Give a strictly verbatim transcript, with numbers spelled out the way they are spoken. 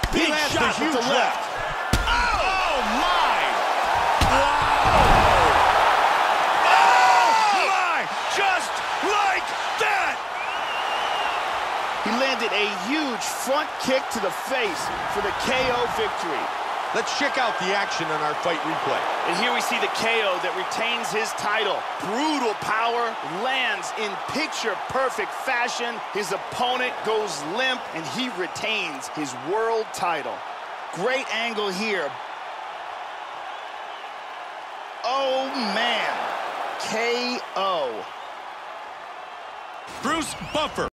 Big shot with the left. Oh, oh my! Wow! Oh my! Just like that! He landed a huge front kick to the face for the K O victory. Let's check out the action on our fight replay. And here we see the K O that retains his title. Brutal power, lands in picture-perfect fashion. His opponent goes limp, and he retains his world title. Great angle here. Oh, man. K O. Bruce Buffer.